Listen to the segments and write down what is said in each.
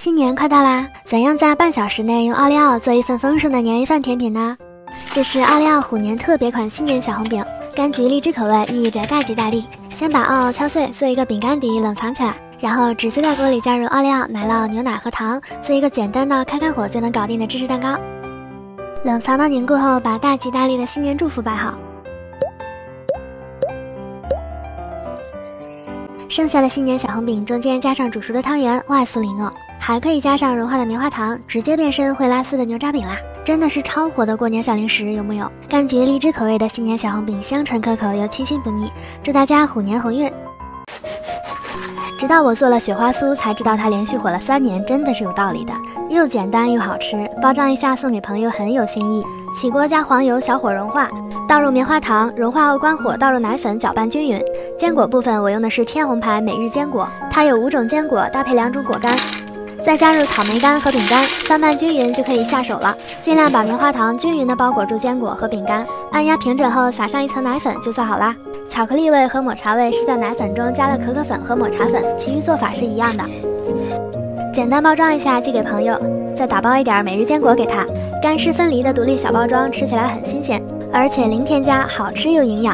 新年快到啦！怎样在半小时内用奥利奥做一份丰盛的年夜饭甜品呢？这是奥利奥虎年特别款新年小红饼，柑橘荔枝口味，寓意着大吉大利。先把奥奥敲碎，做一个饼干底冷藏起来，然后直接在锅里加入奥利奥、奶酪、牛奶和糖，做一个简单的开火就能搞定的芝士蛋糕。冷藏到凝固后，把大吉大利的新年祝福摆好。剩下的新年小红饼中间加上煮熟的汤圆，外酥里糯，还可以加上融化的棉花糖，直接变身会拉丝的牛轧饼啦！真的是超火的过年小零食，有木有？柑橘荔枝口味的新年小红饼，香醇可口又清新不腻，祝大家虎年鸿运！直到我做了雪花酥，才知道它连续火了3年，真的是有道理的，又简单又好吃，包装一下送给朋友很有新意。起锅加黄油，小火融化，倒入棉花糖，融化后关火，倒入奶粉，搅拌均匀。坚果部分我用的是天虹牌每日坚果，它有5种坚果搭配2种果干，再加入草莓干和饼干，翻拌均匀就可以下手了。尽量把棉花糖均匀地包裹住坚果和饼干，按压平整后撒上一层奶粉就做好啦。巧克力味和抹茶味是在奶粉中加了可可粉和抹茶粉，其余做法是一样的。简单包装一下寄给朋友，再打包一点每日坚果给他，干湿分离的独立小包装，吃起来很新鲜，而且零添加，好吃又营养。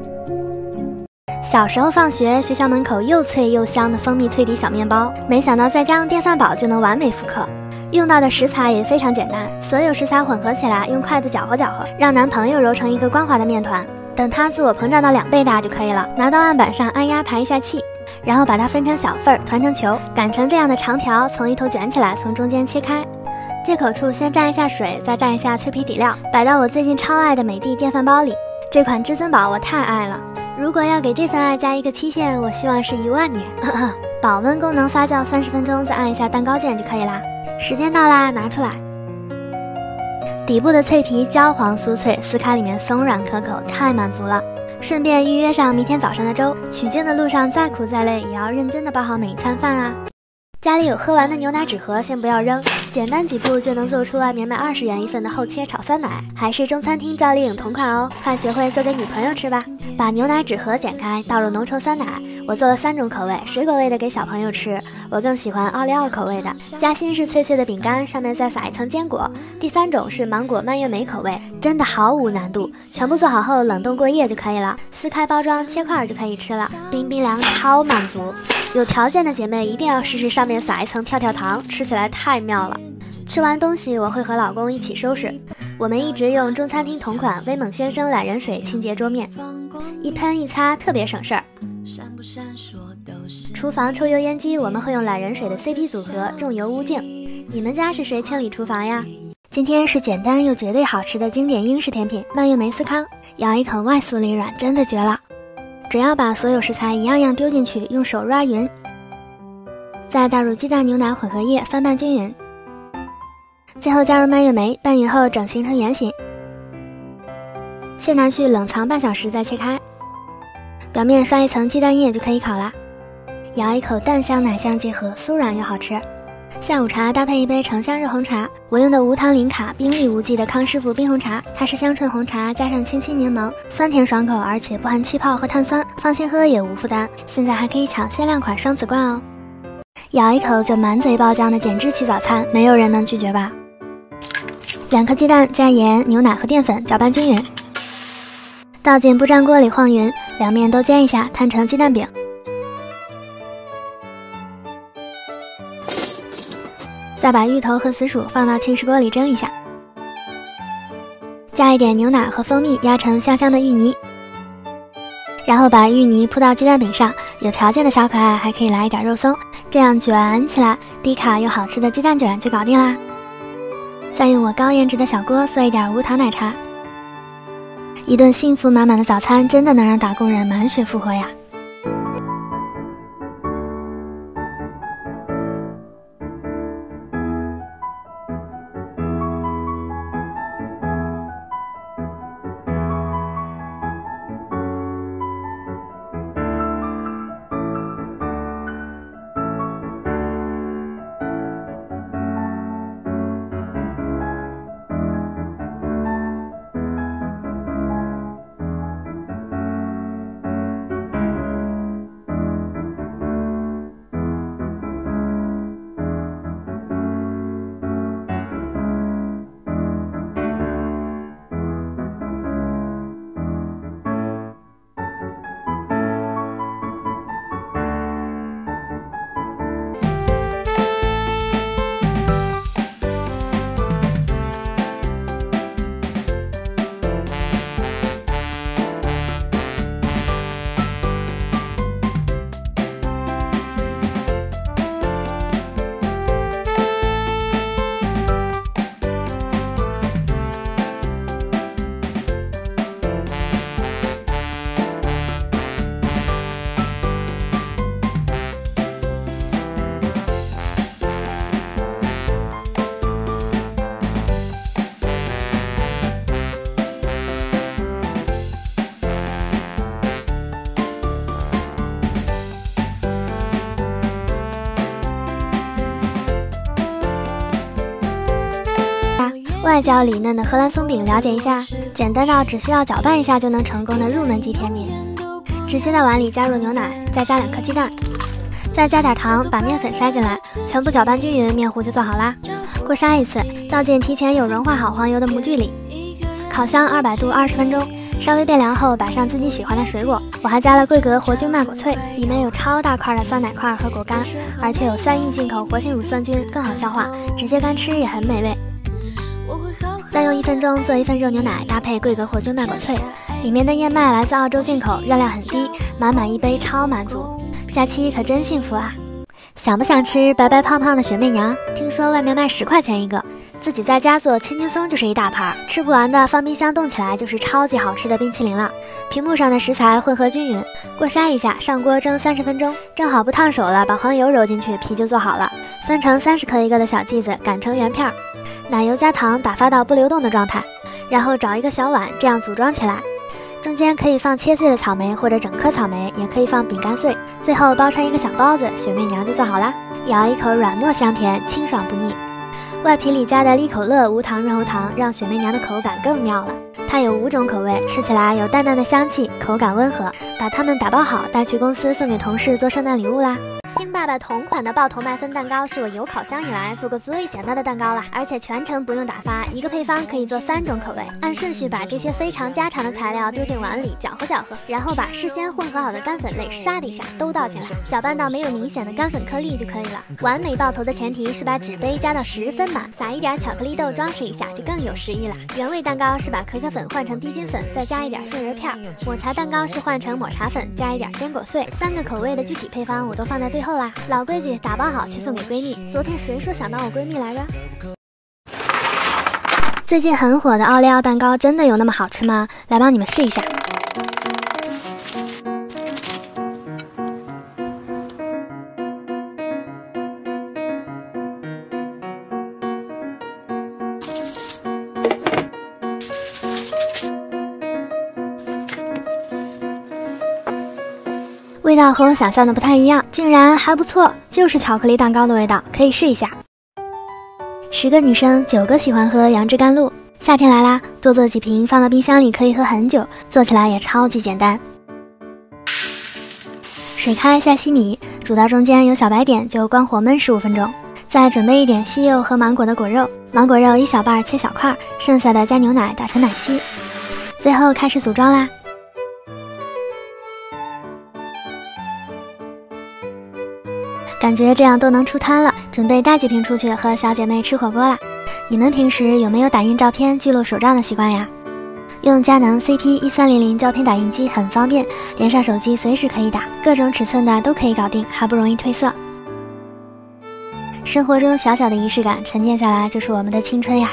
小时候放学，学校门口又脆又香的蜂蜜脆底小面包，没想到再加上电饭煲就能完美复刻。用到的食材也非常简单，所有食材混合起来，用筷子搅和搅和，让男朋友揉成一个光滑的面团，等它自我膨胀到2倍大就可以了。拿到案板上按压排一下气，然后把它分成小份儿，团成球，擀成这样的长条，从一头卷起来，从中间切开。接口处先蘸一下水，再蘸一下脆皮底料，摆到我最近超爱的美的电饭煲里。这款至尊宝我太爱了，如果要给这份爱加一个期限，我希望是10000年。保温功能发酵30分钟，再按一下蛋糕键就可以啦。时间到啦，拿出来。底部的脆皮焦黄酥脆，撕开里面松软可口，太满足了。顺便预约上明天早上的粥，取经的路上再苦再累，也要认真的包好每一餐饭啊。家里有喝完的牛奶纸盒，先不要扔，简单几步就能做出外面卖20元一份的厚切炒酸奶，还是中餐厅赵丽颖同款哦，快学会做给女朋友吃吧。把牛奶纸盒剪开，倒入浓稠酸奶，我做了3种口味，水果味的给小朋友吃，我更喜欢奥利奥口味的，夹心是脆脆的饼干，上面再撒一层坚果。第3种是芒果蔓越莓口味，真的毫无难度，全部做好后冷冻过夜就可以了，撕开包装切块就可以吃了，冰冰凉超满足。有条件的姐妹一定要试试上面撒一层跳跳糖，吃起来太妙了。吃完东西我会和老公一起收拾，我们一直用中餐厅同款威猛先生懒人水清洁桌面，一喷一擦特别省事儿。厨房抽油烟机我们会用懒人水的 CP 组合，重油污净。你们家是谁清理厨房呀？今天是简单又绝对好吃的经典英式甜品蔓越莓司康，咬一口外酥里软，真的绝了。只要把所有食材一样样丢进去，用手抓匀，再倒入鸡蛋牛奶混合液，翻拌均匀，最后加入蔓越莓，拌匀后整形成圆形，先拿去冷藏半小时再切开，表面刷一层鸡蛋液就可以烤啦。咬一口蛋香奶香结合，酥软又好吃。下午茶搭配一杯橙香热红茶，我用的无糖零卡冰力无忌的康师傅冰红茶，它是香醇红茶加上清新柠檬，酸甜爽口，而且不含气泡和碳酸，放心喝也无负担。现在还可以抢限量款双子罐哦。咬一口就满嘴爆浆的减脂期早餐，没有人能拒绝吧？2颗鸡蛋加盐、牛奶和淀粉搅拌均匀，倒进不粘锅里晃匀，两面都煎一下，摊成鸡蛋饼。再把芋头和紫薯放到罂石锅里蒸一下，加一点牛奶和蜂蜜压成香香的芋泥，然后把芋泥铺到鸡蛋饼上，有条件的小可爱还可以来一点肉松，这样卷起来，低卡又好吃的鸡蛋卷就搞定啦。再用我高颜值的小锅做一点无糖奶茶，一顿幸福满满的早餐真的能让打工人满血复活呀。 外焦里嫩的荷兰松饼了解一下，简单到只需要搅拌一下就能成功的入门级甜品。直接在碗里加入牛奶，再加2颗鸡蛋，再加点糖，把面粉筛进来，全部搅拌均匀，面糊就做好啦。过筛一次，倒进提前有融化好黄油的模具里，烤箱200度20分钟，稍微变凉后摆上自己喜欢的水果。我还加了桂格活菌麦果脆，里面有超大块的酸奶块和果干，而且有3亿进口活性乳酸菌，更好消化，直接干吃也很美味。再用1分钟做一份热牛奶，搭配桂格活菌麦果脆，里面的燕麦来自澳洲进口，热量很低，满满一杯超满足。假期可真幸福啊！想不想吃白白胖胖的雪媚娘？听说外面卖10块钱一个，自己在家做轻轻松就是一大盘，吃不完的放冰箱冻起来就是超级好吃的冰淇淋了。屏幕上的食材混合均匀，过筛一下，上锅蒸30分钟，正好不烫手了，把黄油揉进去，皮就做好了。分成30克一个的小剂子，擀成圆片，奶油加糖打发到不流动的状态，然后找一个小碗，这样组装起来。中间可以放切碎的草莓或者整颗草莓，也可以放饼干碎，最后包成一个小包子，雪媚娘就做好啦。咬一口软糯香甜，清爽不腻。外皮里加的利口乐无糖润喉糖，让雪媚娘的口感更妙了。它有5种口味，吃起来有淡淡的香气，口感温和。把它们打包好，带去公司送给同事做圣诞礼物啦。星爸爸同款的爆头麦芬蛋糕是我有烤箱以来做过最简单的蛋糕了，而且全程不用打发，一个配方可以做3种口味。按顺序把这些非常家常的材料丢进碗里，搅和搅和，然后把事先混合好的干粉类唰的一下都倒进来，搅拌到没有明显的干粉颗粒就可以了。完美爆头的前提是把纸杯加到10分满，撒一点巧克力豆装饰一下，就更有诗意了。原味蛋糕是把可可粉换成低筋粉，再加一点杏仁片。抹茶蛋糕是换成抹茶粉，加一点坚果碎。3个口味的具体配方我都放在最后啦。老规矩，打包好去送给闺蜜。昨天谁说想当我闺蜜来着？最近很火的奥利奥蛋糕真的有那么好吃吗？来帮你们试一下。味道和我想象的不太一样，竟然还不错，就是巧克力蛋糕的味道，可以试一下。10个女生9个喜欢喝杨枝甘露，夏天来啦，多做几瓶放到冰箱里可以喝很久，做起来也超级简单。水开下西米，煮到中间有小白点就关火焖15分钟，再准备一点西柚和芒果的果肉，芒果肉1小半切小块，剩下的加牛奶打成奶昔。最后开始组装啦。感觉这样都能出摊了，准备带几瓶出去和小姐妹吃火锅啦。你们平时有没有打印照片记录手账的习惯呀？用佳能 CP1300胶片打印机很方便，连上手机随时可以打，各种尺寸的都可以搞定，还不容易褪色。生活中小小的仪式感沉淀下来就是我们的青春呀。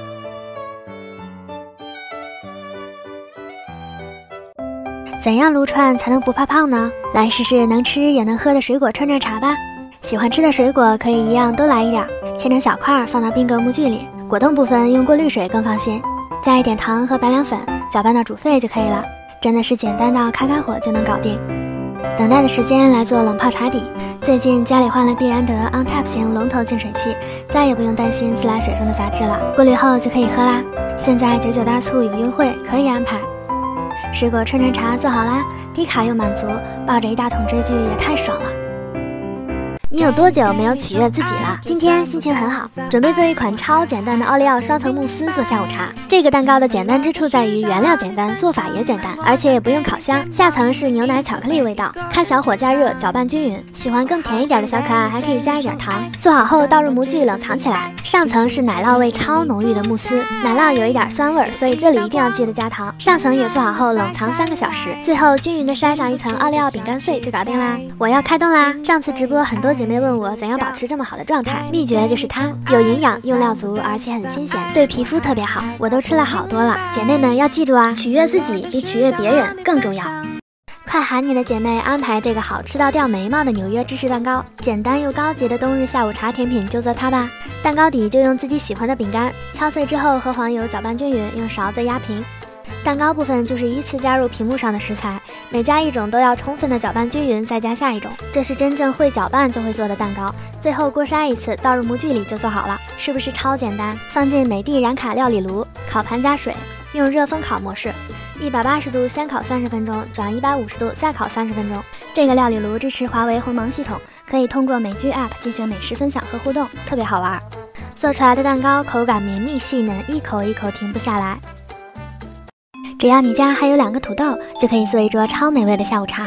怎样撸串才能不怕胖呢？来试试能吃也能喝的水果串串茶吧。喜欢吃的水果可以一样都来一点，切成小块放到冰格模具里，果冻部分用过滤水更放心，加一点糖和白凉粉，搅拌到煮沸就可以了。真的是简单到开火就能搞定。等待的时间来做冷泡茶底。最近家里换了必然得 OnTap 型龙头净水器，再也不用担心自来水中的杂质了，过滤后就可以喝啦。现在99大促有优惠，可以安排。水果串串茶做好啦，低卡又满足，抱着一大桶追剧也太爽了。你有多久没有取悦自己了？今天心情很好，准备做一款超简单的奥利奥双层慕斯做下午茶。这个蛋糕的简单之处在于原料简单，做法也简单，而且也不用烤箱。下层是牛奶巧克力味道，开小火加热，搅拌均匀。喜欢更甜一点的小可爱还可以加一点糖。做好后倒入模具冷藏起来。上层是奶酪味超浓郁的慕斯，奶酪有一点酸味，所以这里一定要记得加糖。上层也做好后冷藏3个小时，最后均匀的筛上一层奥利奥饼干碎就搞定啦。我要开动啦！上次直播很多姐妹问我怎样保持这么好的状态，秘诀就是它，有营养，用料足，而且很新鲜，对皮肤特别好。我都吃了好多了，姐妹们要记住啊，取悦自己比取悦别人更重要。快喊你的姐妹安排这个好吃到掉眉毛的纽约芝士蛋糕，简单又高级的冬日下午茶甜品就做它吧。蛋糕底就用自己喜欢的饼干，敲碎之后和黄油搅拌均匀，用勺子压平。 蛋糕部分就是依次加入屏幕上的食材，每加一种都要充分的搅拌均匀，再加下一种。这是真正会搅拌就会做的蛋糕。最后锅筛一次，倒入模具里就做好了，是不是超简单？放进美的燃卡料理炉，烤盘加水，用热风烤模式，180度先烤30分钟，转150度再烤30分钟。这个料理炉支持华为鸿蒙系统，可以通过美剧 App 进行美食分享和互动，特别好玩。做出来的蛋糕口感绵密细嫩，一口一口停不下来。只要你家还有2个土豆，就可以做一桌超美味的下午茶。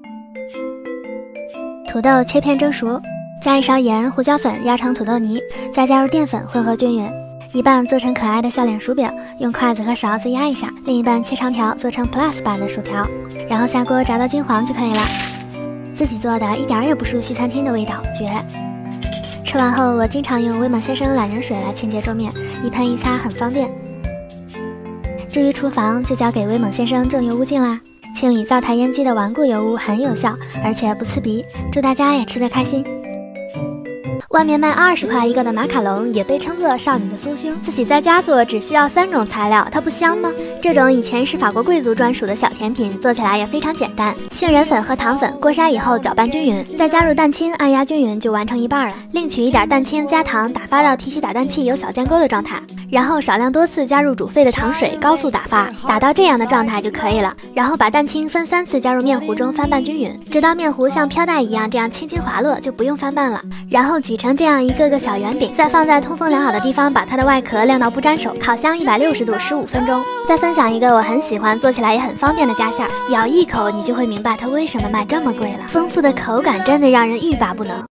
土豆切片蒸熟，加1勺盐、胡椒粉压成土豆泥，再加入淀粉混合均匀。一半做成可爱的笑脸薯饼，用筷子和勺子压一下；另一半切长条，做成 Plus 版的薯条，然后下锅炸到金黄就可以了。自己做的一点也不输西餐厅的味道，绝！吃完后，我经常用威猛先生懒人水来清洁桌面，一喷一擦很方便。至于厨房，就交给威猛先生重油污净啦。清理灶台烟机的顽固油污很有效，而且不刺鼻。祝大家也吃得开心。外面卖20块一个的马卡龙也被称作少女的酥胸，自己在家做只需要3种材料，它不香吗？这种以前是法国贵族专属的小甜品，做起来也非常简单。杏仁粉和糖粉锅筛以后搅拌均匀，再加入蛋清，按压均匀就完成一半了。另取一点蛋清加糖，打发到提起打蛋器有小尖钩的状态，然后少量多次加入煮沸的糖水，高速打发，打到这样的状态就可以了。然后把蛋清分3次加入面糊中翻拌均匀，直到面糊像飘带一样这样轻轻滑落，就不用翻拌了。然后挤成这样一个个小圆饼，再放在通风良好的地方，把它的外壳晾到不沾手，烤箱160度15分钟。再分享一个我很喜欢，做起来也很方便的夹馅儿，咬一口你就会明白它为什么卖这么贵了。丰富的口感真的让人欲罢不能。